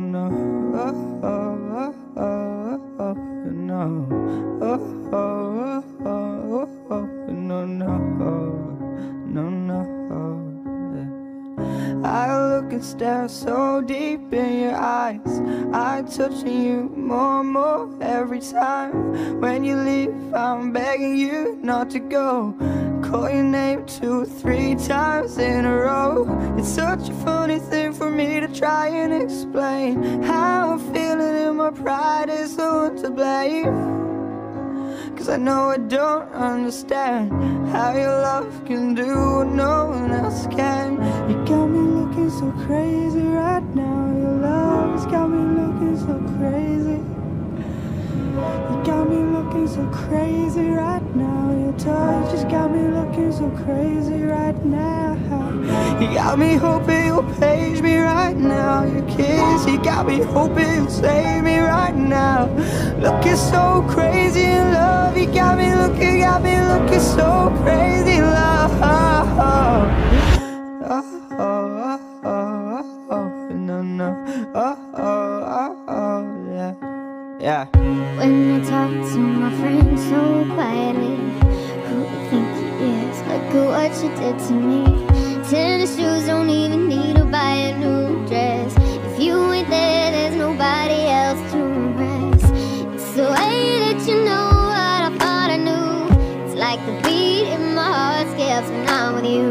no, oh, oh, oh, oh, oh, no, oh, oh, oh, oh, oh, no, no, no, no, yeah. I look and stare so deep in your eyes. I'm touching you more and more every time. When you leave, I'm begging you not to go. Call your name 2 or 3 times in a row. It's such a funny thing for me to try and explain how I'm feeling, and my pride is the one to blame. Cause I know I don't understand how your love can do what no one else can. You got me looking so crazy right now. Your love has got me looking so crazy. You got me looking so crazy right now. Your touch just got me looking so crazy right now. You got me hoping you'll page me right now. Your kiss, you got me hoping you'll save me right now. Looking so crazy in love. You got me looking so crazy in love. Oh, oh, oh, oh, oh, oh, no, no, oh, oh, oh, oh, yeah. Yeah. When I talk to my friends so quietly, who do you think he is? Look at what you did to me. Tennis shoes, don't even need to buy a new dress. If you ain't there, there's nobody else to impress. It's the way that you know what I thought I knew. It's like the beat in my heart skips when I'm with you.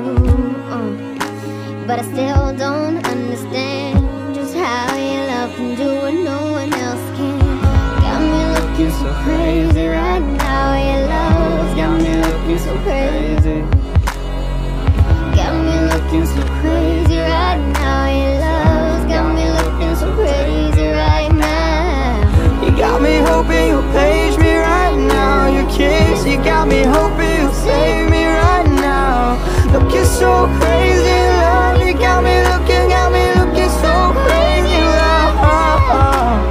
But I still don't understand just how your love can do what no one else can. Looking so crazy right now. Your love's got me looking so crazy. Got me looking so crazy right now. Your love's got me looking so crazy right now. You got me hoping you'll page me right now. Your kiss, you got me hoping you'll save me right now. Looking so crazy in love. You got me looking so crazy in love.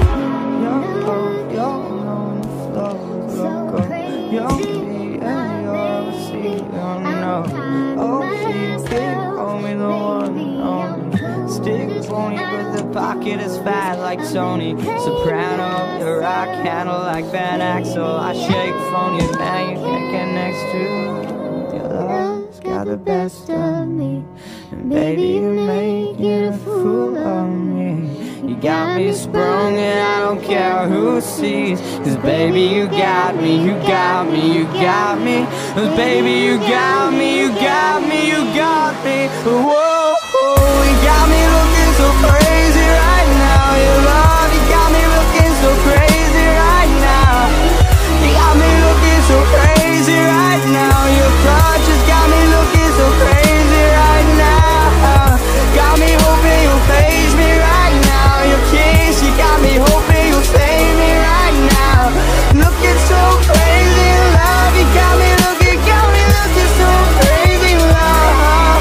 Pocket is fat like Tony Soprano. You rock handle like Van Axel. I shake phone you, man, you can't get next to. Your love's got the best of me, and baby, you make it a fool of me. You got me sprung and I don't care who sees. Cause baby, you got me, you got me, you got me. Cause baby, you got me, you got me, you got me. Whoa, you got me looking so crazy right now. Your love, you got me looking so crazy right now. You got me looking so crazy right now. Your touch just got me looking so crazy right now. Got me hoping you'll page me right now. Your kiss, you got me hoping you'll save me right now. Looking so crazy in love. You got me looking so crazy in love.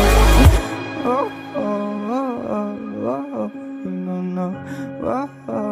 Oh, oh, oh, oh, oh, no, no, oh, oh.